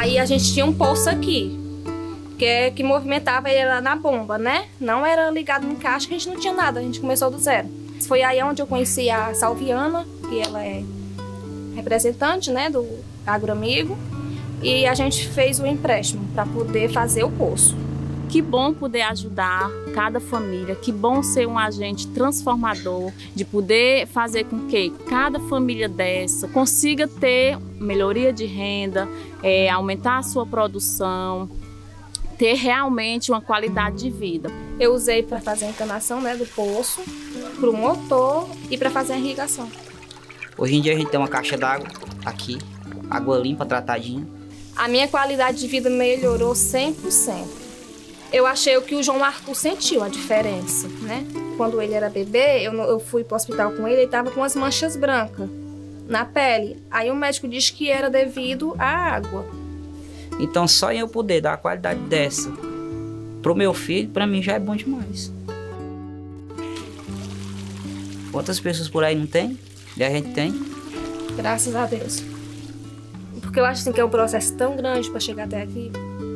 Aí a gente tinha um poço aqui, que movimentava ele lá na bomba, né? Não era ligado em caixa, que a gente não tinha nada, a gente começou do zero. Foi aí onde eu conheci a Salviana, que ela é representante, né, do Agroamigo, e a gente fez o empréstimo para poder fazer o poço. Que bom poder ajudar cada família, que bom ser um agente transformador, de poder fazer com que cada família dessa consiga ter melhoria de renda, aumentar a sua produção, ter realmente uma qualidade de vida. Eu usei para fazer a encanação, né, do poço, para o motor e para fazer a irrigação. Hoje em dia a gente tem uma caixa d'água aqui, água limpa, tratadinha. A minha qualidade de vida melhorou 100%. Eu achei que o João Arthur sentiu a diferença, né? Quando ele era bebê, eu fui para o hospital com ele, ele estava com as manchas brancas na pele. Aí o médico disse que era devido à água. Então só em eu poder dar a qualidade dessa pro meu filho, para mim já é bom demais. Quantas pessoas por aí não tem? E a gente tem? Graças a Deus. Porque eu acho assim, que é um processo tão grande para chegar até aqui.